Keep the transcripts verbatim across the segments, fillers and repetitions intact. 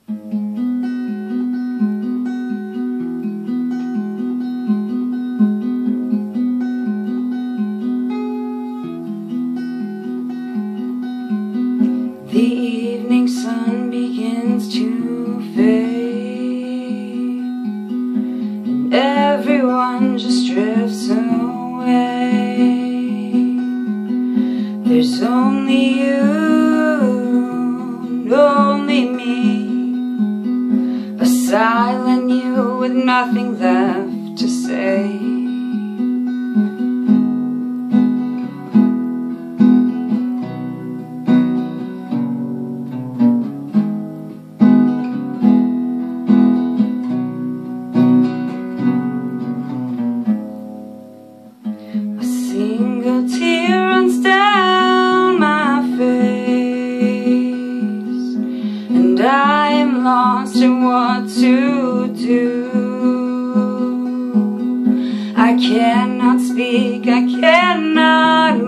The evening sun begins to fade, and everyone just drifts away. There's only you and only me, a silent you with nothing left to say. Single tear runs down my face, and I am lost in what to do. I cannot speak, I cannot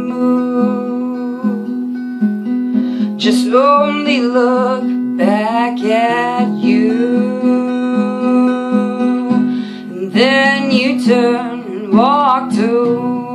move, just only look back at you. And then you turn and walked away.